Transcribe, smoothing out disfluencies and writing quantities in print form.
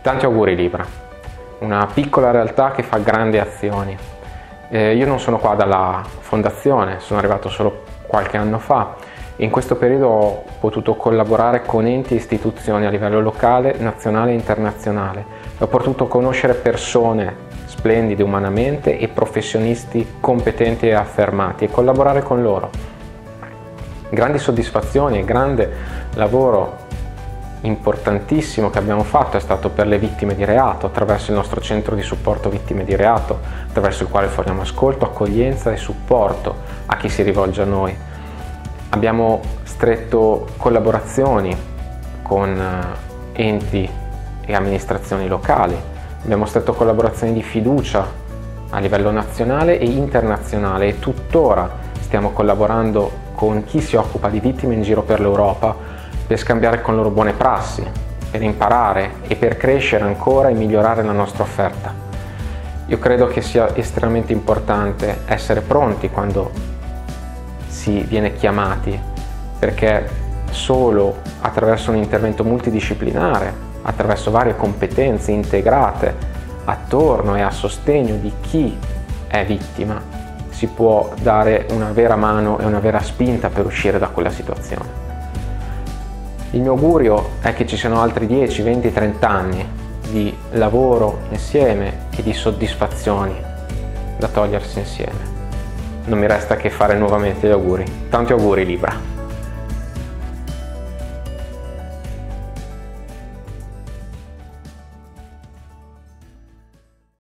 Tanti auguri Libra, una piccola realtà che fa grandi azioni. Io non sono qua dalla fondazione, sono arrivato solo qualche anno fa e in questo periodo ho potuto collaborare con enti e istituzioni a livello locale, nazionale e internazionale. Ho potuto conoscere persone splendide umanamente e professionisti competenti e affermati e collaborare con loro. Grandi soddisfazioni e grande lavoro importantissimo che abbiamo fatto è stato per le vittime di reato, attraverso il nostro centro di supporto vittime di reato, attraverso il quale forniamo ascolto, accoglienza e supporto a chi si rivolge a noi. Abbiamo stretto collaborazioni con enti e amministrazioni locali, abbiamo stretto collaborazioni di fiducia a livello nazionale e internazionale e tuttora stiamo collaborando con chi si occupa di vittime in giro per l'Europa per scambiare con loro buone prassi, per imparare e per crescere ancora e migliorare la nostra offerta. Io credo che sia estremamente importante essere pronti quando si viene chiamati, perché solo attraverso un intervento multidisciplinare, attraverso varie competenze integrate attorno e a sostegno di chi è vittima, si può dare una vera mano e una vera spinta per uscire da quella situazione. Il mio augurio è che ci siano altri 10, 20, 30 anni di lavoro insieme e di soddisfazioni da togliersi insieme. Non mi resta che fare nuovamente gli auguri. Tanti auguri Libra!